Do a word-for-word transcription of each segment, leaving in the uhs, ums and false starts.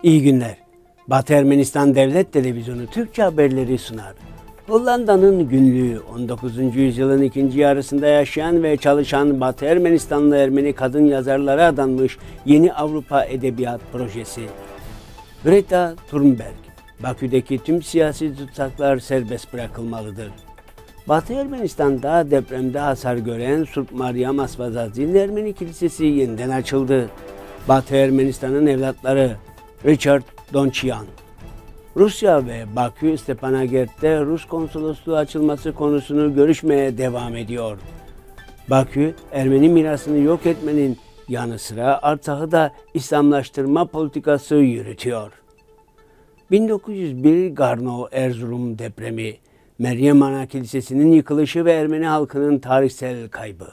İyi günler. Batı Ermenistan Devlet Televizyonu Türkçe haberleri sunar. Hollanda'nın günlüğü on dokuzuncu yüzyılın ikinci yarısında yaşayan ve çalışan Batı Ermenistanlı Ermeni kadın yazarlara adanmış Yeni Avrupa Edebiyat Projesi. Greta Thunberg, Bakü'deki tüm siyasi tutsaklar serbest bırakılmalıdır. Batı Ermenistan'da depremde hasar gören Surp Mariam Asvazadzin Ermeni Kilisesi yeniden açıldı. Batı Ermenistan'ın evlatları Richard Donchian. Rusya ve Bakü, Stepanakert'te Rus konsolosluğu açılması konusunu görüşmeye devam ediyor. Bakü, Ermeni mirasını yok etmenin yanı sıra Artsak'ı da İslamlaştırma politikası yürütüyor. bin dokuz yüz bir Garno Erzurum depremi, Meryem Ana Kilisesi'nin yıkılışı ve Ermeni halkının tarihsel kaybı.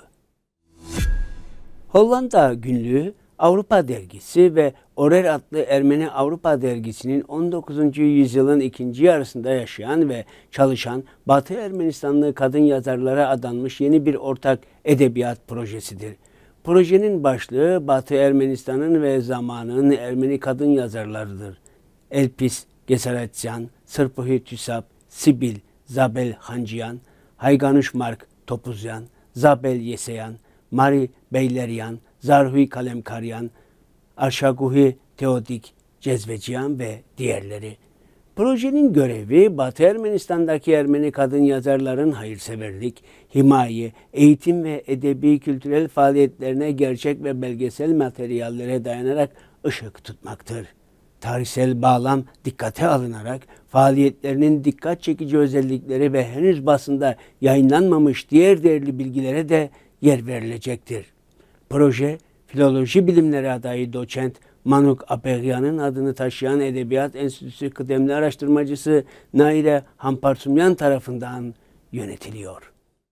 Hollanda günlüğü, Avrupa Dergisi ve Orer adlı Ermeni Avrupa Dergisi'nin on dokuzuncu yüzyılın ikinci yarısında yaşayan ve çalışan Batı Ermenistanlı kadın yazarlara adanmış yeni bir ortak edebiyat projesidir. Projenin başlığı Batı Ermenistan'ın ve zamanının Ermeni kadın yazarlarıdır. Elpis Gesaretsyan, Sırpıhi Tüsap, Sibil, Zabel Hanciyan, Hayganuş Mark Topuzyan, Zabel Yeseyan, Mari Beyleryan, Zarhui Kalemkaryan, Arşaguhi Teodik Cezveciyan ve diğerleri. Projenin görevi Batı Ermenistan'daki Ermeni kadın yazarların hayırseverlik, himaye, eğitim ve edebi kültürel faaliyetlerine gerçek ve belgesel materyallere dayanarak ışık tutmaktır. Tarihsel bağlam dikkate alınarak faaliyetlerinin dikkat çekici özellikleri ve henüz basında yayınlanmamış diğer değerli bilgilere de yer verilecektir. Proje, filoloji bilimleri adayı doçent Manuk Aperyan'ın adını taşıyan Edebiyat Enstitüsü kıdemli araştırmacısı Naire Hamparsumyan tarafından yönetiliyor.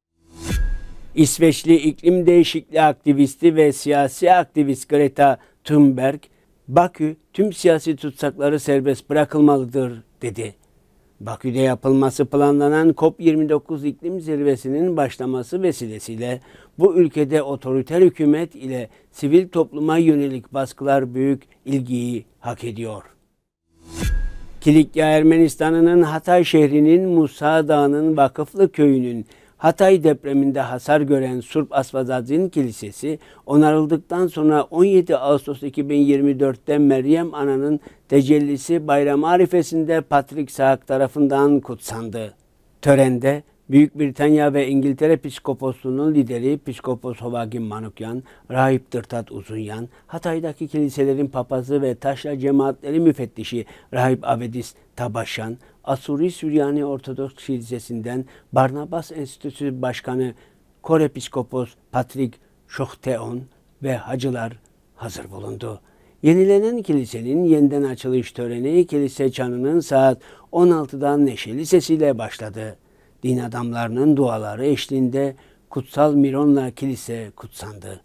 İsveçli iklim değişikliği aktivisti ve siyasi aktivist Greta Thunberg, Bakü tüm siyasi tutsakları serbest bırakılmalıdır dedi. Bakü'de yapılması planlanan COP yirmi dokuz iklim zirvesinin başlaması vesilesiyle bu ülkede otoriter hükümet ile sivil topluma yönelik baskılar büyük ilgiyi hak ediyor. Kilikya Ermenistan'ın Hatay şehrinin Musa Dağı'nın Vakıflı köyünün Hatay depreminde hasar gören Surp Asvazadzin Kilisesi onarıldıktan sonra on yedi Ağustos iki bin yirmi dört'te Meryem Ana'nın tecellisi bayramı arifesinde Patrik Saak tarafından kutsandı. Törende Büyük Britanya ve İngiltere Piskoposluğu'nun lideri Piskopos Hovagim Manukyan, Rahip Dırtat Uzunyan, Hatay'daki kiliselerin papazı ve taşra cemaatleri müfettişi Rahip Avedis Tabaşyan, Asuri Süryani Ortodoks Kilisesi'nden Barnabas Enstitüsü Başkanı Kore Piskopos Patrik Şohteon ve hacılar hazır bulundu. Yenilenen kilisenin yeniden açılış töreni kilise çanının saat on altıdan neşeli sesiyle başladı. Din adamlarının duaları eşliğinde kutsal mironla kilise kutsandı.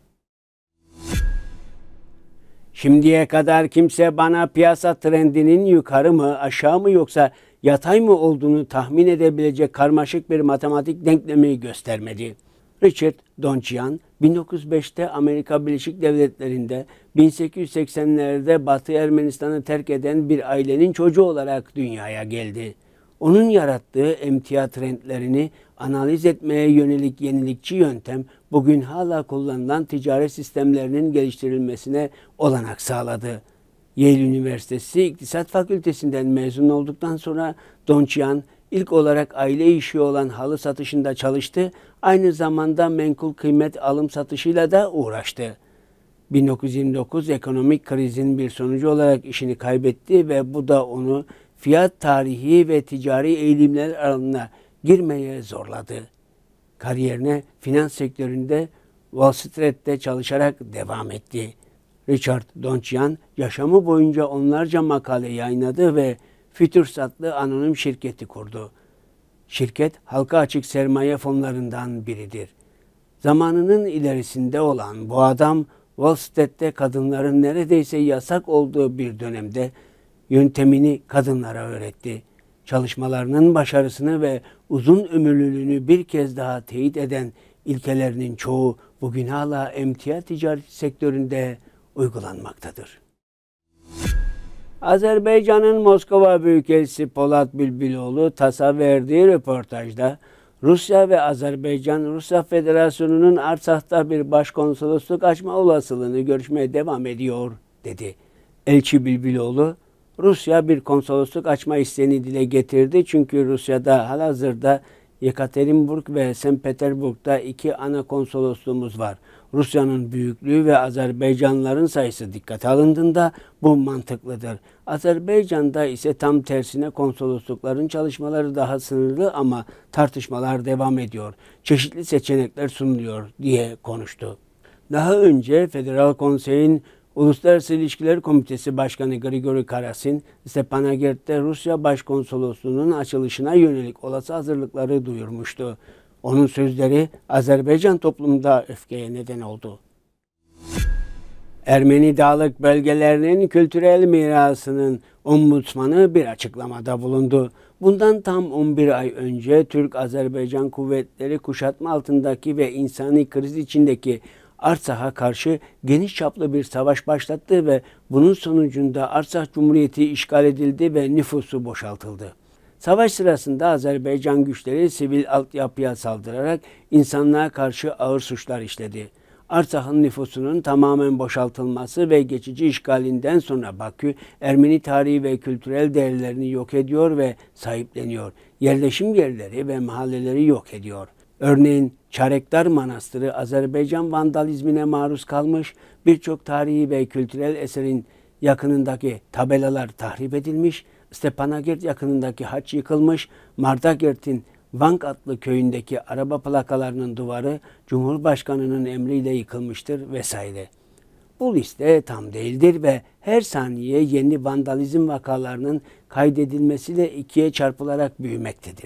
Şimdiye kadar kimse bana piyasa trendinin yukarı mı, aşağı mı yoksa yatay mı olduğunu tahmin edebilecek karmaşık bir matematik denklemi göstermedi. Richard Donchian, bin dokuz yüz beş'te Amerika Birleşik Devletleri'nde, bin sekiz yüz seksen'lerde Batı Ermenistan'ı terk eden bir ailenin çocuğu olarak dünyaya geldi. Onun yarattığı emtia trendlerini analiz etmeye yönelik yenilikçi yöntem bugün hala kullanılan ticaret sistemlerinin geliştirilmesine olanak sağladı. Yale Üniversitesi İktisat Fakültesinden mezun olduktan sonra Donchian ilk olarak aile işi olan halı satışında çalıştı, aynı zamanda menkul kıymet alım satışıyla da uğraştı. bin dokuz yüz yirmi dokuz ekonomik krizin bir sonucu olarak işini kaybetti ve bu da onu fiyat tarihi ve ticari eğilimler alanına girmeye zorladı. Kariyerine finans sektöründe Wall Street'te çalışarak devam etti. Richard Donchian yaşamı boyunca onlarca makale yayınladı ve Futures adlı anonim şirketi kurdu. Şirket halka açık sermaye fonlarından biridir. Zamanının ilerisinde olan bu adam Wall Street'te kadınların neredeyse yasak olduğu bir dönemde yöntemini kadınlara öğretti. Çalışmalarının başarısını ve uzun ömürlülüğünü bir kez daha teyit eden ilkelerinin çoğu bugün hala emtia ticaret sektöründe uygulanmaktadır. Azerbaycan'ın Moskova Büyükelçisi Polat Bülbüloğlu TAS'a verdiği röportajda Rusya ve Azerbaycan Rusya Federasyonu'nun Artsak'ta bir başkonsolosluk açma olasılığını görüşmeye devam ediyor dedi. Elçi Bülbüloğlu, Rusya bir konsolosluk açma isteğini dile getirdi çünkü Rusya'da halihazırda Yekaterinburg ve Sankt Peterburg'da iki ana konsolosluğumuz var. Rusya'nın büyüklüğü ve Azerbaycanlıların sayısı dikkate alındığında bu mantıklıdır. Azerbaycan'da ise tam tersine konsoloslukların çalışmaları daha sınırlı ama tartışmalar devam ediyor. Çeşitli seçenekler sunuluyor diye konuştu. Daha önce Federal Konsey'in Uluslararası İlişkiler Komitesi Başkanı Grigori Karasin, Stepanakert'te Rusya Başkonsolosluğu'nun açılışına yönelik olası hazırlıkları duyurmuştu. Onun sözleri Azerbaycan toplumunda öfkeye neden oldu. Ermeni dağlık bölgelerinin kültürel mirasının ombudsmanı bir açıklamada bulundu. Bundan tam on bir ay önce Türk-Azerbaycan kuvvetleri kuşatma altındaki ve insani kriz içindeki Artsak'a karşı geniş çaplı bir savaş başlattı ve bunun sonucunda Artsak Cumhuriyeti işgal edildi ve nüfusu boşaltıldı. Savaş sırasında Azerbaycan güçleri sivil altyapıya saldırarak insanlığa karşı ağır suçlar işledi. Artsak'ın nüfusunun tamamen boşaltılması ve geçici işgalinden sonra Bakü, Ermeni tarihi ve kültürel değerlerini yok ediyor ve sahipleniyor. Yerleşim yerleri ve mahalleleri yok ediyor. Örneğin Çarekdar Manastırı Azerbaycan vandalizmine maruz kalmış, birçok tarihi ve kültürel eserin yakınındaki tabelalar tahrip edilmiş, Stepanakert yakınındaki haç yıkılmış, Mardakert'in Vank adlı köyündeki araba plakalarının duvarı Cumhurbaşkanı'nın emriyle yıkılmıştır vesaire. Bu liste tam değildir ve her saniye yeni vandalizm vakalarının kaydedilmesiyle ikiye çarpılarak büyümektedir.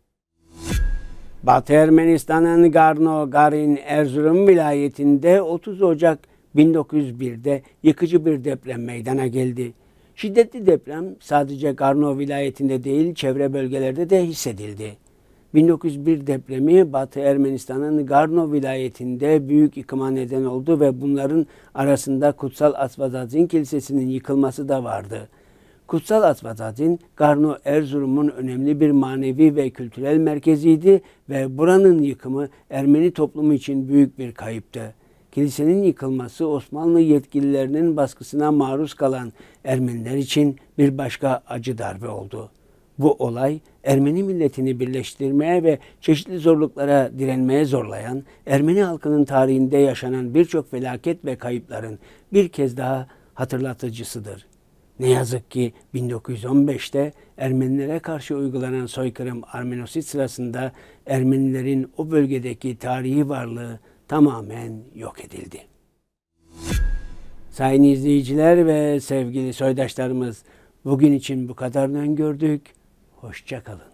Batı Ermenistan'ın Garno-Garin Erzurum vilayetinde otuz Ocak bin dokuz yüz bir'de yıkıcı bir deprem meydana geldi. Şiddetli deprem sadece Garno vilayetinde değil çevre bölgelerde de hissedildi. bin dokuz yüz bir depremi Batı Ermenistan'ın Garno vilayetinde büyük yıkıma neden oldu ve bunların arasında Kutsal Asvadazin Kilisesi'nin yıkılması da vardı. Kutsal Asvadazin, Garno Erzurum'un önemli bir manevi ve kültürel merkeziydi ve buranın yıkımı Ermeni toplumu için büyük bir kayıptı. Kilisenin yıkılması Osmanlı yetkililerinin baskısına maruz kalan Ermeniler için bir başka acı darbe oldu. Bu olay Ermeni milletini birleştirmeye ve çeşitli zorluklara direnmeye zorlayan, Ermeni halkının tarihinde yaşanan birçok felaket ve kayıpların bir kez daha hatırlatıcısıdır. Ne yazık ki bin dokuz yüz on beş'te Ermenilere karşı uygulanan soykırım Armenosit sırasında Ermenilerin o bölgedeki tarihi varlığı tamamen yok edildi. Sayın izleyiciler ve sevgili soydaşlarımız, bugün için bu kadarını öngördük. Hoşça kalın.